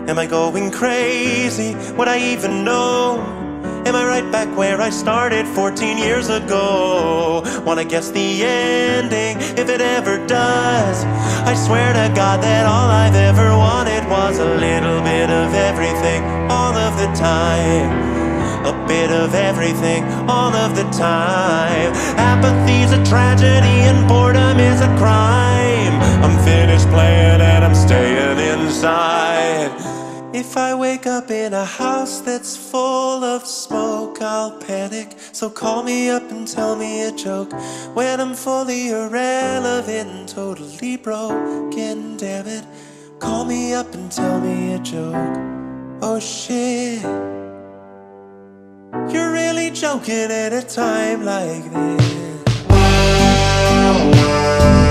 Am I going crazy? Would I even know? Am I right back where I started 14 years ago? Wanna guess the ending, if it ever does. I swear to God that all I've ever wanted was a little bit of everything, all of the time. A bit of everything, all of the time. Apathy's a tragedy and boredom is a crime. I'm finished playing and I'm staying inside. If I wake up in a house that's full of smoke, I'll panic. So call me up and tell me a joke. When I'm fully irrelevant, totally broken, damn it. Call me up and tell me a joke. Oh shit, you're really joking at a time like this.